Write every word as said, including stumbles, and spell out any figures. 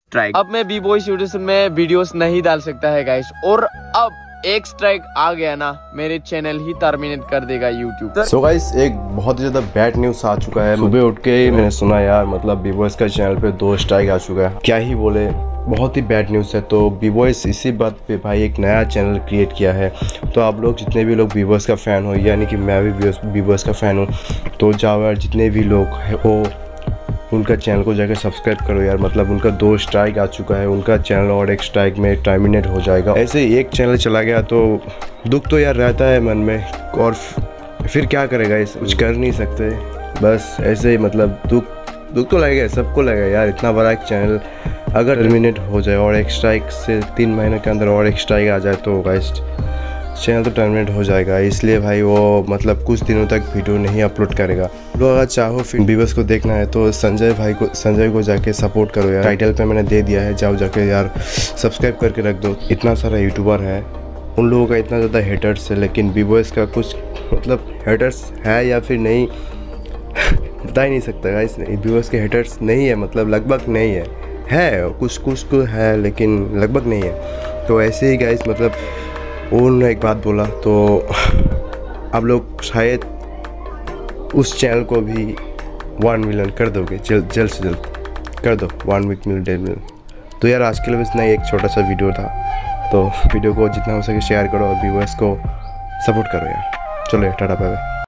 Strike. अब मैं B boy YouTube में वीडियोस नहीं डाल सकता है गाइस, और अब एक स्ट्राइक आ गया ना, मेरे चैनल ही टर्मिनेट कर देगा यूट्यूब। सो गाइस, एक बहुत ही ज्यादा बैड न्यूज आ चुका है। सुबह उठ के ही मैंने सुना यार, मतलब बी बॉयज का चैनल पे दो स्ट्राइक आ चुका है। क्या ही बोले, बहुत ही बैड न्यूज़ है। तो बी बॉयज इसी बात पे भाई एक नया चैनल क्रिएट किया है। तो आप लोग जितने भी लोग बी बॉयज का फ़ैन हो, यानी कि मैं भी बी बॉयज का फ़ैन हूँ, तो जाओ यार, जितने भी लोग हैं वो उनका चैनल को जाकर सब्सक्राइब करो यार। मतलब उनका दो स्ट्राइक आ चुका है, उनका चैनल और एक स्ट्राइक में टर्मिनेट हो जाएगा। ऐसे एक चैनल चला गया तो दुख तो यार रहता है मन में, और फिर क्या करेगा, इस कुछ कर नहीं सकते। बस ऐसे ही मतलब दुख दुख तो लगेगा, सबको लगेगा यार। इतना बड़ा एक चैनल अगर टर्मिनेट हो जाए और एक स्ट्राइक से तीन महीने के अंदर और एक स्ट्राइक आ जाए तो गाइस चैनल तो टर्मिनेट हो जाएगा। इसलिए भाई वो मतलब कुछ दिनों तक वीडियो नहीं अपलोड करेगा। लोग अगर चाहो फिर व्यूअर्स को देखना है तो संजय भाई को संजय को जाके सपोर्ट करो यार। टाइटल पे मैंने दे दिया है, जाओ जाके यार सब्सक्राइब करके रख दो। इतना सारा यूट्यूबर है, उन लोगों का इतना ज़्यादा हेटर्स है, लेकिन बी बॉयज का कुछ मतलब हेटर्स है या फिर नहीं बता ही नहीं सकता गाइस। बी बॉयज के हेटर्स नहीं है, मतलब लगभग नहीं है, है कुछ कुछ को है लेकिन लगभग नहीं है। तो ऐसे ही गाइस, मतलब उन्होंने एक बात बोला तो आप लोग शायद उस चैनल को भी वन मिलियन कर दोगे जल्द जल्द से जल्द कर दो, वन वीक मिलियन डेढ़ मिलियन। तो यार आज के लिए बस नहीं, एक छोटा सा वीडियो था, तो वीडियो को जितना हो सके शेयर करो और व्यूअर्स को सपोर्ट करो यार। चलो टाटा बाय बाय।